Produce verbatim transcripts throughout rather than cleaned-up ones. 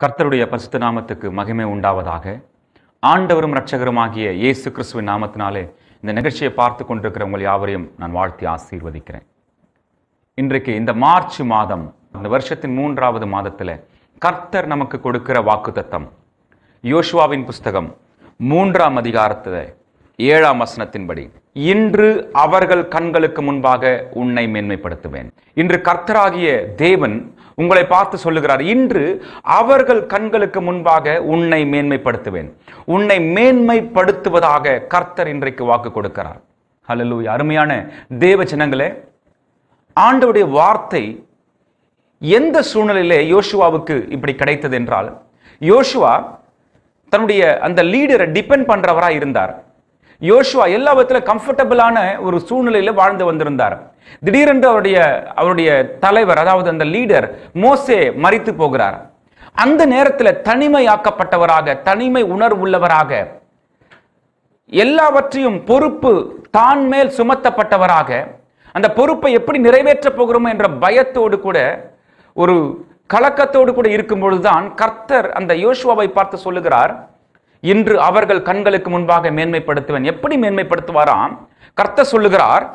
கர்த்தருடைய பரிசுத்த நாமத்துக்கு மகிமை உண்டாவதாக. ஆண்டவரும் இரட்சகருமாகிய இயேசு கிறிஸ்துவின் நாமத்தினாலே இந்த நிகழ்ச்சியை பார்த்து கொண்டிருக்கிற உங்கள் யாவரையும் நான் வாழ்த்தி ஆசீர்வதிக்கிறேன். இன்றைக்கு இந்த மார்ச் மாதம், இந்த வருஷத்தின் மூன்றாவது மாதத்தில் கர்த்தர் நமக்கு கொடுக்கிற வாக்குத்தத்தம் யோசுவாவின் புஸ்தகம் மூன்றாம் அதிகாரத்தில் ஏழாம் வசனத்தின்படி, இன்று அவர்கள் கண்களுக்கு முன்பாக உன்னை மேன்மைப்படுத்துவேன். இன்று கர்த்தராகிய தேவன் உங்களை பார்த்து சொல்லுகிறார், இன்று அவர்கள் கண்களுக்கு முன்பாக உன்னை மேன்மைப்படுத்துவேன். உன்னை மேன்மைப்படுத்துவதாக கர்த்தர் இன்றைக்கு வாக்கு கொடுக்கிறார். ஹல்லேலூயா. அருமையான தேவ ஜனங்களே, ஆண்டவருடைய வார்த்தை எந்த சூழ்நிலையிலே யோசுவாவுக்கு இப்படி கிடைத்தது என்றால், யோசுவா தன்னுடைய அந்த லீடரை டிபெண்ட் பண்றவரா இருந்தார். யோசுவா எல்லா விதத்திலும் கம்ஃபர்டபுளான ஒரு சூழ்நிலையில வாழ்ந்து வந்திருந்தார். திடீரென்று அவருடைய அவருடைய தலைவர், அதாவது அந்த லீடர் மோசே மரித்து போகிறார். அந்த நேரத்தில் தனிமையாக்கப்பட்டவராக, தனிமை உணர்வுள்ளவராக, எல்லாவற்றையும் பொறுப்பு தான் மேல் சுமத்தப்பட்டவராக, அந்த பொறுப்பை எப்படி நிறைவேற்ற போகிறோமோ என்ற பயத்தோடு கூட, ஒரு கலக்கத்தோடு கூட இருக்கும் பொழுதுதான் கர்த்தர் அந்த யோசுவாவை பார்த்து சொல்லுகிறார், இன்று அவர்கள் கண்களுக்கு முன்பாக மேன்மைப்படுத்துவேன். எப்படி மேன்மைப்படுத்துவாராம்? கர்த்தர் சொல்லுகிறார்,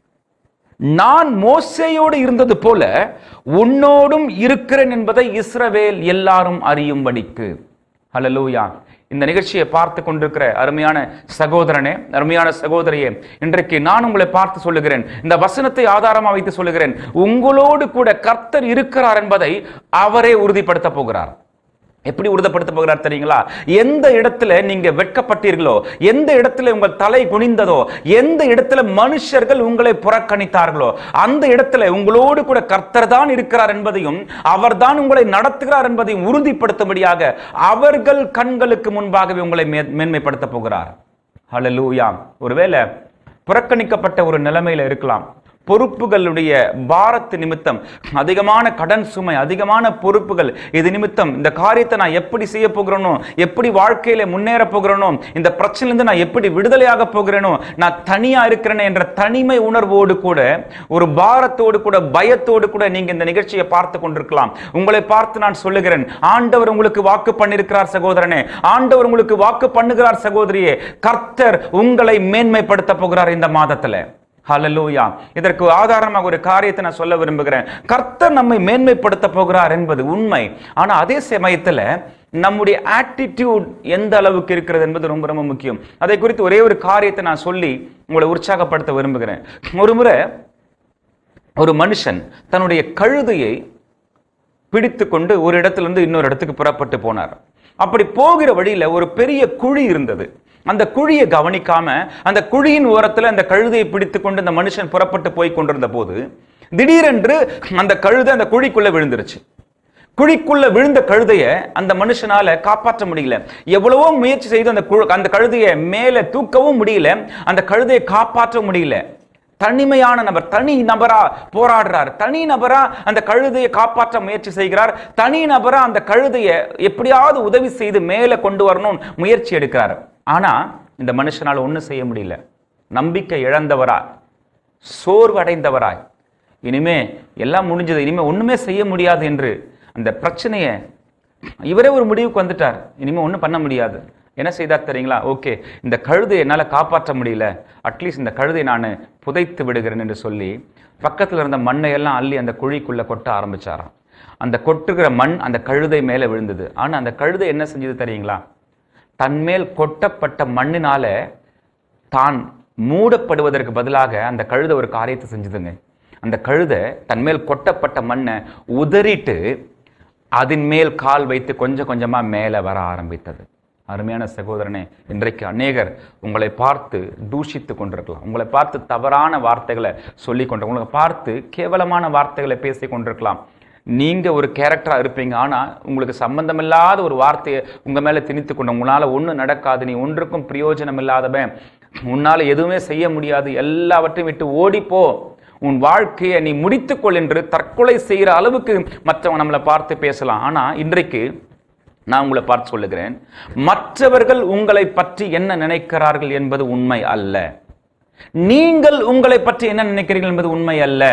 நான் மோசேயோடு இருந்தது போல உன்னோடும் இருக்கிறேன் என்பதை இஸ்ரவேல் எல்லாரும் அறியும்படிக்கு. ஹல்லேலூயா. இந்த நிகழ்ச்சியை பார்த்து கொண்டிருக்கிற அருமையான சகோதரனே, அருமையான சகோதரியே, இன்றைக்கு நான் உங்களை பார்த்து சொல்லுகிறேன், இந்த வசனத்தை ஆதாரமாக வைத்து சொல்லுகிறேன், உங்களோடு கூட கர்த்தர் இருக்கிறார் என்பதை அவரே உறுதிப்படுத்த போகிறார். எப்படி உறுதிப்படுத்த போகிறார் தெரியுங்களா? எந்த இடத்துல நீங்க வெட்கப்பட்டீர்களோ, எந்த இடத்துல உங்கள் தலை குனிந்ததோ, எந்த இடத்துல மனுஷர்கள் உங்களை புறக்கணித்தார்களோ, அந்த இடத்துல உங்களோடு கூட கர்த்தர் தான் இருக்கிறார் என்பதையும், அவர் தான் உங்களை நடத்துகிறார் என்பதையும் உறுதிப்படுத்தும்படியாக அவர்கள் கண்களுக்கு முன்பாகவே உங்களை மேன்மைப்படுத்த போகிறார். ஹல்லேலூயா. ஒருவேளை புறக்கணிக்கப்பட்ட ஒரு நிலைமையில இருக்கலாம். பொறுப்புகளுடைய பாரத்து நிமித்தம், அதிகமான கடன் சுமை, அதிகமான பொறுப்புகள், இது நிமித்தம் இந்த காரியத்தை நான் எப்படி செய்ய போகிறேனோ, எப்படி வாழ்க்கையில முன்னேற போகிறேனோ, இந்த பிரச்சனையிலிருந்து நான் எப்படி விடுதலையாக போகிறேனோ, நான் தனியா இருக்கிறேன் என்ற தனிமை உணர்வோடு கூட, ஒரு பாரத்தோடு கூட, பயத்தோடு கூட நீங்க இந்த நிகழ்ச்சியை பார்த்து கொண்டிருக்கலாம். உங்களை பார்த்து நான் சொல்லுகிறேன், ஆண்டவர் உங்களுக்கு வாக்கு பண்ணிருக்கிறார் சகோதரனே, ஆண்டவர் உங்களுக்கு வாக்கு பண்ணுகிறார் சகோதரியே, கர்த்தர் உங்களை மேன்மைப்படுத்த போகிறார் இந்த மாதத்துல. ஹல்லேலூயா. இதற்கு ஆதாரமாக ஒரு காரியத்தை நான் சொல்ல விரும்புகிறேன். கர்த்தர் நம்மை மேன்மைப்படுத்த போகிறார் என்பது உண்மை. ஆனா அதே சமயத்துல நம்முடைய ஆட்டிடியூட் எந்த அளவுக்கு இருக்கிறது என்பது ரொம்ப ரொம்ப முக்கியம். அதை குறித்து ஒரே ஒரு காரியத்தை நான் சொல்லி உங்களை உற்சாகப்படுத்த விரும்புகிறேன். ஒரு முறை ஒரு மனுஷன் தன்னுடைய கழுதையை பிடித்து கொண்டு ஒரு இடத்திலிருந்து இன்னொரு இடத்துக்கு புறப்பட்டு போனார். அப்படி போகிற வழியில ஒரு பெரிய குழி இருந்தது. அந்த குழியை கவனிக்காம அந்த குழியின் ஓரத்தில் அந்த கழுதையை பிடித்து கொண்டு அந்த மனுஷன் புறப்பட்டு போய் கொண்டிருந்த போது, திடீரென்று அந்த கழுதை அந்த குழிக்குள்ள விழுந்துருச்சு. குழிக்குள்ள விழுந்த கழுதைய அந்த மனுஷனால காப்பாற்ற முடியல. எவ்வளவோ முயற்சி செய்து அந்த அந்த கழுதையை மேல தூக்கவும் முடியல, அந்த கழுதையை காப்பாற்ற முடியல. தனிமையான நபர், தனி நபரா போராடுறார், தனி நபரா அந்த கழுதையை காப்பாற்ற முயற்சி செய்கிறார், தனி நபரா அந்த கழுதையை எப்படியாவது உதவி செய்து மேலே கொண்டு வரணும் முயற்சி எடுக்கிறார். ஆனா இந்த மனுஷனால் ஒன்றும் செய்ய முடியல. நம்பிக்கை இழந்தவராய், சோர்வடைந்தவராய், இனிமே எல்லாம் முடிஞ்சது, இனிமே ஒண்ணுமே செய்ய முடியாது என்று அந்த பிரச்சனையை இவரே ஒரு முடிவுக்கு வந்துட்டார். இனிமே ஒன்றும் பண்ண முடியாது. என்ன செய்தார் தெரியுங்களா? ஓகே, இந்த கழுதையை என்னால் காப்பாற்ற முடியல, அட்லீஸ்ட் இந்த கழுதை நான் புதைத்து விடுகிறேன் என்று சொல்லி பக்கத்தில் இருந்த மண்ணை எல்லாம் அள்ளி அந்த குழிக்குள்ள கொட்ட ஆரம்பிச்சாராம். அந்த கொட்டுகிற மண் அந்த கழுதை மேலே விழுந்தது. ஆனா அந்த கழுதை என்ன செஞ்சது தெரியுங்களா? தன்மேல் கொட்டப்பட்ட மண்ணினால தான் மூடப்படுவதற்கு பதிலாக அந்த கழுதை ஒரு காரியத்தை செஞ்சதுங்க. அந்த கழுதை தன்மேல் கொட்டப்பட்ட மண்ணை உதறிட்டு அதன் மேல் கால் வைத்து கொஞ்சம் கொஞ்சமா மேலே வர ஆரம்பித்தது. அருமையான சகோதரனே, இன்றைக்கு அநேகர் உங்களை பார்த்து தூஷித்து கொண்டிருக்கலாம், உங்களை பார்த்து தவறான வார்த்தைகளை சொல்லி கொண்டு, உங்களை பார்த்து கேவலமான வார்த்தைகளை பேசி கொண்டிருக்கலாம். நீங்க ஒரு கேரக்டரா இருப்பீங்க, ஆனா உங்களுக்கு சம்பந்தமில்லாத ஒரு வார்த்தையை உங்க மேல திணித்து கொண்டு, உங்களால ஒன்றும் நடக்காது, நீ ஒன்றுக்கும் பிரயோஜனம் இல்லாதவன், உன்னால எதுவுமே செய்ய முடியாது, எல்லாவற்றையும் விட்டு ஓடிப்போ, உன் வாழ்க்கையை நீ முடித்துக்கொள் என்று தற்கொலை செய்கிற அளவுக்கு மற்றவங்க நம்மளை பார்த்து பேசலாம். ஆனா இன்றைக்கு நான் உங்களை பார்த்து சொல்லுகிறேன், மற்றவர்கள் உங்களை பற்றி என்ன நினைக்கிறார்கள் என்பது உண்மை அல்ல. நீங்கள் உங்களை பற்றி என்ன நினைக்கிறீர்கள் என்பது உண்மை அல்ல.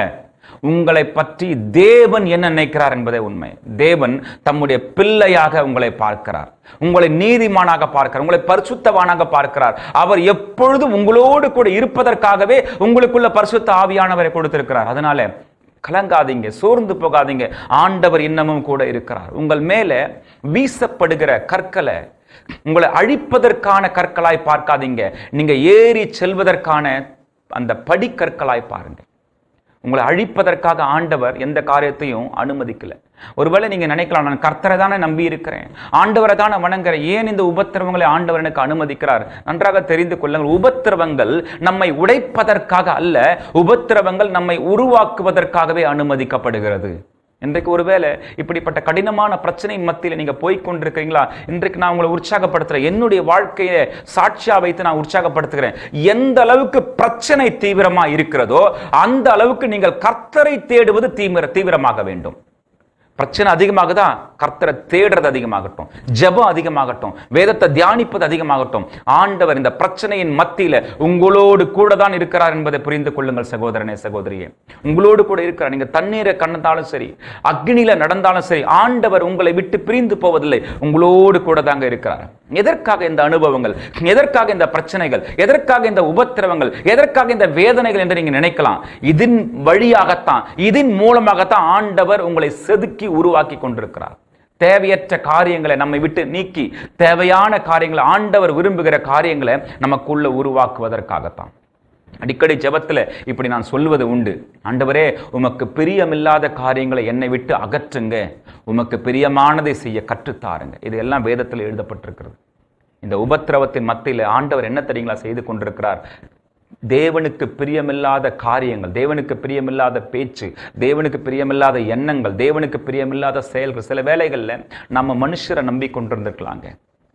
உங்களை பற்றி தேவன் என்ன நினைக்கிறார் என்பதே உண்மை. தேவன் தம்முடைய பிள்ளையாக உங்களை பார்க்கிறார், உங்களை நீதிமானாக பார்க்கிறார், உங்களை பரிசுத்தவானாக பார்க்கிறார். அவர் எப்பொழுதும் உங்களோடு கூட இருப்பதற்காகவே உங்களுக்குள்ள பரிசுத்த ஆவியானவரை கொடுத்திருக்கிறார். அதனால கலங்காதீங்க, சோர்ந்து போகாதீங்க. ஆண்டவர் இன்னமும் கூட இருக்கிறார். உங்கள் மேல வீசப்படுகிற கற்களை உங்களை அழிப்பதற்கான கற்களாய் பார்க்காதீங்க, நீங்க ஏறி செல்வதற்கான அந்த படிக்கற்களாய் பாருங்க. உங்களை அழிப்பதற்காக ஆண்டவர் எந்த காரியத்தையும் அனுமதிக்கல. ஒருவேளை நீங்க நினைக்கலாம், நான் கர்த்தரை தானே நம்பி இருக்கிறேன், ஆண்டவரை தானே வணங்குறேன், ஏன் இந்த உபத்திரவங்களை ஆண்டவர் எனக்கு அனுமதிக்கிறார்? நன்றாக தெரிந்து கொள்ளுங்கள், உபத்திரவங்கள் நம்மை உடைப்பதற்காக அல்ல, உபத்திரவங்கள் நம்மை உருவாக்குவதற்காகவே அனுமதிக்கப்படுகிறது. இன்றைக்கு ஒருவேளை இப்படிப்பட்ட கடினமான பிரச்சனை மத்தியில் நீங்க போய்கொண்டிருக்கிறீங்களா? இன்றைக்கு நான் உங்களை உற்சாகப்படுத்துறேன், என்னுடைய வாழ்க்கையை சாட்சியா வைத்து நான் உற்சாகப்படுத்துகிறேன். எந்த அளவுக்கு பிரச்சனை தீவிரமா இருக்கிறதோ அந்த அளவுக்கு நீங்கள் கர்த்தரை தேடுவது தீவிர தீவிரமாக வேண்டும். பிரச்சனை அதிகமாகுதா, கர்த்தரை தேடுறது அதிகமாகட்டும், ஜெபம் அதிகமாகட்டும், வேதத்தை தியானிப்பது அதிகமாகட்டும். ஆண்டவர் இந்த பிரச்சனையின் மத்தியில உங்களோடு கூட தான் இருக்கிறார் என்பதை புரிந்து கொள்ளுங்கள் சகோதரனே, சகோதரியே. உங்களோடு கூட இருக்கிறார். நீங்க தண்ணீரை கண்டாலும் சரி, அக்னியில நடந்தாலும் சரி, ஆண்டவர் உங்களை விட்டு பிரிந்து போவதில்லை, உங்களோடு கூட தாங்க இருக்கிறார். எதற்காக இந்த அனுபவங்கள், எதற்காக இந்த பிரச்சனைகள், எதற்காக இந்த உபத்திரவங்கள், எதற்காக இந்த வேதனைகள் என்று நீங்க நினைக்கலாம். இதன் வழியாகத்தான், இதன் மூலமாகத்தான் ஆண்டவர் உங்களை செதுக்கி உருவாக்கி கொண்டிருக்கிறார். தேவையற்ற காரியங்களை நம்மை விட்டு நீக்கி தேவையான காரியங்களை, ஆண்டவர் விரும்புகிற காரியங்களை நமக்குள்ள உருவாக்குவதற்காகத்தான். அடிக்கடி ஜெபத்துல இப்படி நான் சொல்லுவது உண்டு, ஆண்டவரே உமக்கு பிரியமில்லாத காரியங்களை என்னை விட்டு அகற்றுங்க, உமக்கு பிரியமானதை செய்ய கற்றுத்தாருங்க. இது எல்லாம் வேதத்தில் எழுதப்பட்டிருக்கிறது. இந்த உபத்திரவத்தின் மத்தியில் ஆண்டவர் என்ன தெரியுங்களா செய்து கொண்டிருக்கிறார்? தேவனுக்கு பிரியமில்லாத காரியங்கள், தேவனுக்கு பிரியமில்லாத பேச்சு, தேவனுக்கு பிரியமில்லாத எண்ணங்கள், தேவனுக்கு பிரியமில்லாத செயல்கள், சில வேளைகள்ல நம்ம மனுஷரை நம்பி கொண்டிருந்திருக்கலாங்க.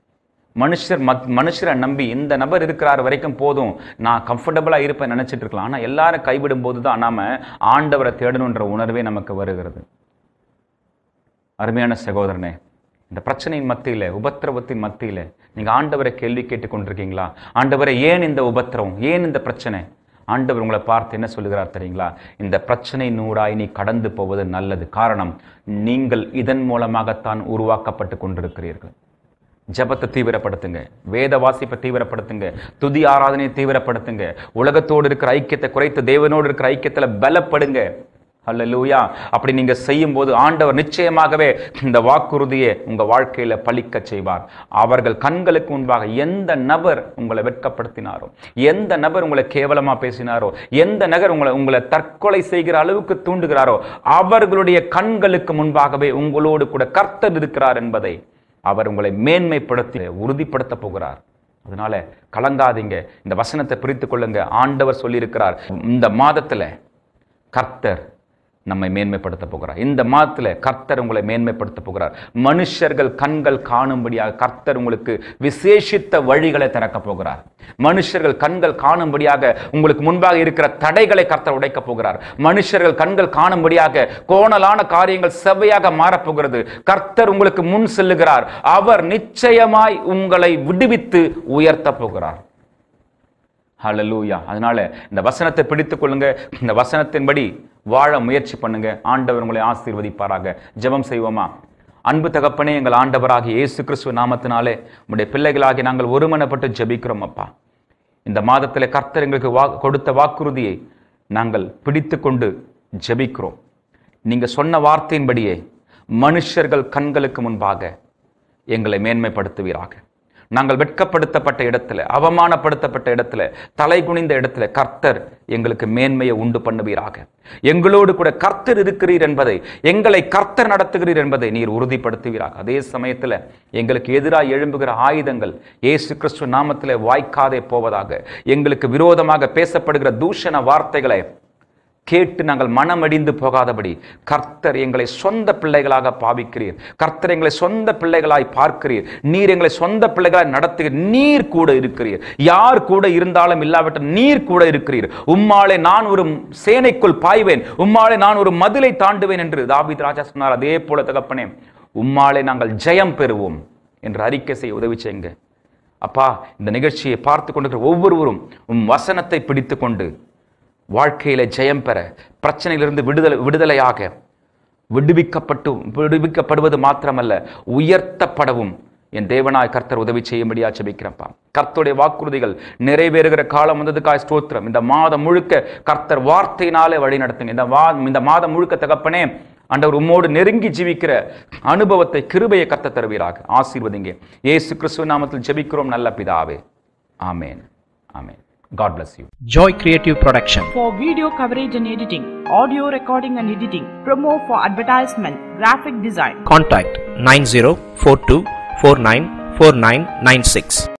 மனுஷர் மனுஷரை நம்பி இந்த நபர் இருக்கிறார் வரைக்கும் போதும், நான் கம்ஃபர்டபுளா இருப்பேன் நினைச்சிட்டு இருக்கலாம். ஆனா எல்லாரும் கைவிடும் போதுதான் நாம ஆண்டவரை தேடணுன்ற உணர்வே நமக்கு வருகிறது. அருமையான சகோதரனே, இந்த பிரச்சனையின் மத்தியில, உபத்திரவத்தின் மத்தியில நீங்க ஆண்டவரை கேள்வி கேட்டுக் கொண்டிருக்கீங்களா? ஆண்டவரை ஏன் இந்த உபத்திரவம், ஏன் இந்த பிரச்சனை? ஆண்டவர் உங்களை பார்த்து என்ன சொல்லுகிறார் தெரியுங்களா? இந்த பிரச்சனை நூறாய் நீ கடந்து போவது நல்லது. காரணம், நீங்கள் இதன் மூலமாகத்தான் உருவாக்கப்பட்டு கொண்டிருக்கிறீர்கள். ஜபத்தை தீவிரப்படுத்துங்க, வேத வாசிப்பை தீவிரப்படுத்துங்க, துதி ஆராதனையை தீவிரப்படுத்துங்க, உலகத்தோடு இருக்கிற ஐக்கியத்தை குறைத்து தேவனோடு இருக்கிற ஐக்கியத்துல பலப்படுங்க. அல்லேலூயா. அப்படி நீங்க செய்யும் போது ஆண்டவர் நிச்சயமாகவே இந்த வாக்குறுதியை உங்க வாழ்க்கையில பலிக்க செய்வார். அவர்கள் கண்களுக்கு முன்பாக எந்த நபர் உங்களை வெட்கப்படுத்தினாரோ, எந்த நபர் உங்களை கேவலமா பேசினாரோ, எந்த நபர் உங்களை உங்களை தற்கொலை செய்கிற அளவுக்கு தூண்டுகிறாரோ, அவர்களுடைய கண்களுக்கு முன்பாகவே உங்களோடு கூட கர்த்தர் இருக்கிறார் என்பதை அவர் உங்களை மேன்மைப்படுத்தி உறுதிப்படுத்த போகிறார். அதனால கலங்காதீங்க, இந்த வசனத்தை பிரித்து கொள்ளுங்க. ஆண்டவர் சொல்லியிருக்கிறார், இந்த மாதத்துல கர்த்தர் நம்மை மேன்மைப்படுத்த போகிறார். இந்த மாதத்துல கர்த்தர் உங்களை மேன்மைப்படுத்த போகிறார். மனுஷர்கள் கண்கள் காணும்படியாக கர்த்தர் உங்களுக்கு விசேஷித்த வழிகளை திறக்க போகிறார். மனுஷர்கள் கண்கள் காணும்படியாக உங்களுக்கு முன்பாக இருக்கிற தடைகளை கர்த்தர் உடைக்க போகிறார். மனுஷர்கள் கண்கள் காணும்படியாக கோணலான காரியங்கள் செவ்வையாக மாறப்போகிறது. கர்த்தர் உங்களுக்கு முன் செல்லுகிறார். அவர் நிச்சயமாய் உங்களை விடுவித்து உயர்த்த போகிறார். ஹல்லேலூயா. அதனால இந்த வசனத்தை பிடித்துக் கொள்ளுங்க, இந்த வசனத்தின்படி வாழ முயற்சி பண்ணுங்க. ஆண்டவர் உங்களை ஆசீர்வதிப்பாராக. ஜெபம் செய்வோமா? அன்பு தகப்பனே, எங்கள் ஆண்டவராகிய இயேசு கிறிஸ்துவ நாமத்தினாலே உம்முடைய பிள்ளைகளாகி நாங்கள் ஒருமனப்பட்டு ஜெபிக்கிறோம் அப்பா. இந்த மாதத்திலே கர்த்தர் எங்களுக்கு வா கொடுத்த வாக்குறுதியை நாங்கள் பிடித்து கொண்டு ஜெபிக்கிறோம். நீங்க சொன்ன வார்த்தையின்படியே மனுஷர்கள் கண்களுக்கு முன்பாக எங்களை மேன்மைப்படுத்துவீராக. நாங்கள் வெட்கப்படுத்தப்பட்ட இடத்துல, அவமானப்படுத்தப்பட்ட இடத்துல, தலை குனிந்த இடத்துல கர்த்தர் எங்களுக்கு மேன்மையை உண்டு பண்ணுவீராக. எங்களோடு கூட கர்த்தர் இருக்கிறீர் என்பதை, எங்களை கர்த்தர் நடத்துகிறீர் என்பதை நீர் உறுதிப்படுத்துவீராக. அதே சமயத்துல எங்களுக்கு எதிராக எழும்புகிற ஆயுதங்கள் இயேசு கிறிஸ்து நாமத்திலே வாய்க்காதே போவதாக. எங்களுக்கு விரோதமாக பேசப்படுகிற தூஷண வார்த்தைகளை கேட்டு நாங்கள் மனமடிந்து போகாதபடி கர்த்தர் எங்களை சொந்த பிள்ளைகளாக பாவிக்கிறீர். கர்த்தர் எங்களை சொந்த பிள்ளைகளாய் பார்க்கிறீர். நீர் எங்களை சொந்த பிள்ளைகளாய் நடத்துகிறீர். நீர் கூட இருக்கிறீர். யார் கூட இருந்தாலும் இல்லாவிட்டால் நீர் கூட இருக்கிறீர். உம்மாலே நான் ஒரு சேனைக்குள் பாய்வேன், உம்மாலே நான் ஒரு மதிலை தாண்டுவேன் என்று தாவீது ராஜா சொன்னார். அதே போல தகப்பனே, உம்மாலே நாங்கள் ஜெயம் பெறுவோம் என்று அறிக்கை செய்ய உதவி செய்யுங்க அப்பா. இந்த நிகழ்ச்சியை பார்த்து கொண்டிருக்கிற ஒவ்வொருவரும் உம் வசனத்தை பிடித்து கொண்டு வாழ்க்கையில ஜெயம் பெற, பிரச்சனையிலிருந்து விடுதலை விடுதலையாக விடுவிக்கப்பட்டு விடுவிக்கப்படுவது மாத்திரமல்ல, உயர்த்தப்படவும் என் தேவனாய் கர்த்தர் உதவி செய்யும்படியா ஜெபிக்கிறப்பா. கர்த்தருடைய வாக்குறுதிகள் நிறைவேறுகிற காலம் வந்ததுக்காய் ஸ்தோத்திரம். இந்த மாதம் முழுக்க கர்த்தர் வார்த்தையினாலே வழி நடத்துங்க. இந்த வா இந்த மாதம் முழுக்க தகப்பனே ஆண்டவர் உம்மோடு நெருங்கி ஜீவிக்கிற அனுபவத்தை, கிருபையை கர்த்தர் தருவீராக. ஆசீர்வதிங்க. இயேசு கிறிஸ்துவின் நாமத்தில் ஜெபிக்கிறோம் நல்ல பிதாவே. ஆமென். ஆமென். God bless you. Joy Creative Production. For video coverage and editing, audio recording and editing, promo for advertisement, graphic design. Contact nine zero four two four nine four nine nine six.